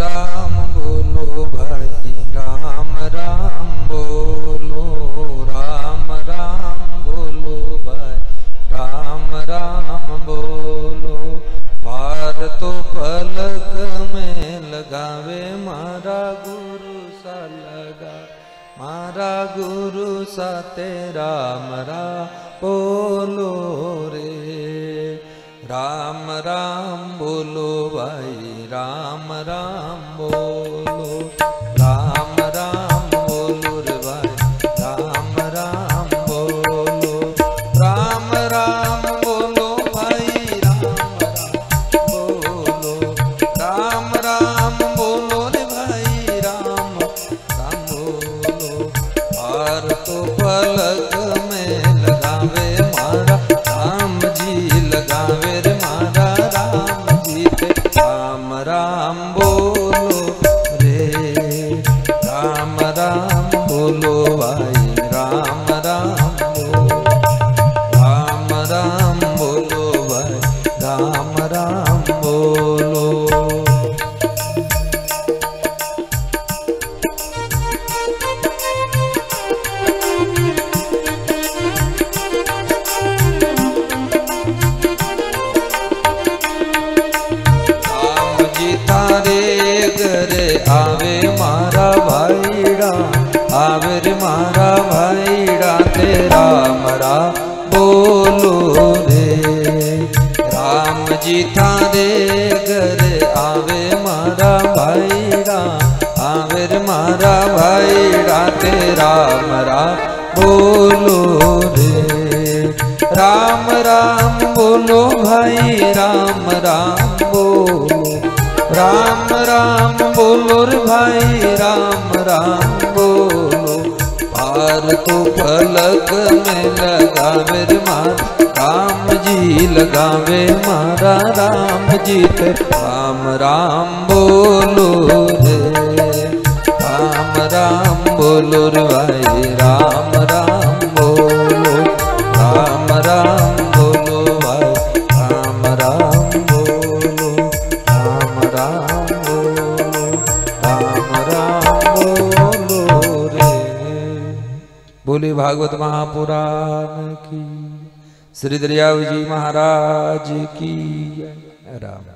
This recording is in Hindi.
राम बोलो भाई राम राम बोलो, राम राम बोलो भाई राम राम बोलो। पार तो पलक में लगावे मारा गुरु सा लगा, मारा गुरु सा तेरा मरा बोलो रे। राम राम बोलो भाई राम राम बोलो, राम राम बोलो रे भाई राम राम बोलो। राम राम बोलो भाई राम राम बोलो, राम राम बोलो रे भाई राम राम बोलो। और तो पलक में लगावे मारा राम जी, लगावे रे मारा राम जी पे राम राम बोलो रे। राम राम बोलो भाई राम राम बोलो, राम राम बोलो भाई राम राम बोलो। घरे आवे मारा भाईड़ा, आवे रे मारा भाईड़ा तेरा मरा बोलो रे। राम जी थारे घरे आवे मारा भाईड़ा, आवे रे मारा भाईड़ा तेरा मरा बोलो रे। राम राम बोलो भाई राम राम बोलो, राम राम बोलो रे भाई राम राम बोलो। पार तो पलक में लगावे रे मारा राम जी, लगावे मारा राम जी ते राम राम बोलो रे। राम राम बोलो रे भाई राम राम बोलो, राम राम बोलो भाई राम राम बोलो, राम राम बोलो, राम राम बोलो रे। बोले भागवत महापुराण की, श्री दरियाव जी महाराज की राम।